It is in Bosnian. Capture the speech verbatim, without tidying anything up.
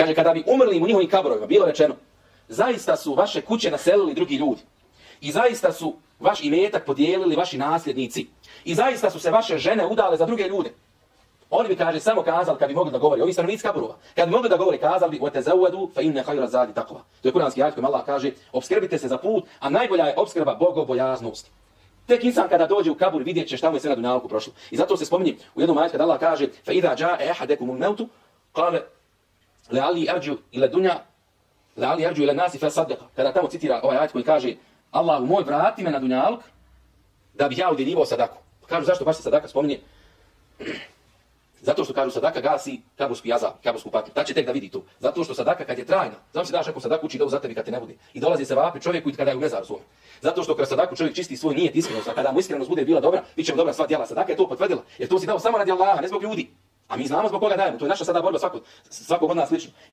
Kaže, kada bi umrli u njihovim kaburovima, bilo rečeno, zaista su vaše kuće naselili drugi ljudi. I zaista su vaš imetak podijelili vaši nasljednici. I zaista su se vaše žene udale za druge ljude. Oni bi, kaže, samo kazali, kad bi mogli da govori, ovi stanovnici kaburova, kad bi mogli da govori, kazali bi, وَتَزَوَّدُوا فَإِنَّ خَيْرَ الزَّادِ تَقْوَى. To je kuranski ajet kojim Allah kaže, obskrbite se za put, a najbolja je obskrba bogobojaznost. Tek insan kada dođe u kabur vidjet će šta mu je sve na dunjalku prošlo. I zato se spominje u jednom ajetu kada Allah kaže فَإِذَا جَاءَ أَحَدَكُمُ الْمَوْتُ قَالَ لَعَلِّي أَرْجُ إِلَى الدُّنْيَا لَعَلِّي أَرْجُ إِلَى النَّاسِ فَصَدَّقَ. Kada tamo citira ovaj ajet koji kaže Allahu moj, vrati me na dunjaluk da bih ja udjeljivao sadaku. Kažu zašto baš se sadaka spominje? Zato što kažu sadaka gasi kabursku jazab, kabursku patnju. Tad će tek da vidi to. Zato što sadaka kad je trajna, znam se daš nekom sadaku uči dovu za tebi kad te ne bude. I dolazi se vapi čovjeku i kada je u mezaru svom. Zato što kroz sadaku čovjek čisti svoj nijet iskrenost, a kada mu iskrenost bude bila dobra, bit će mu dobra sva djela. Sadaka je to potvrdila, jer to si dao samo radi Allaha, ne zbog ljudi. A mi znamo zbog koga dajemo. To je naša sada borba svakog, svakog od nas slično.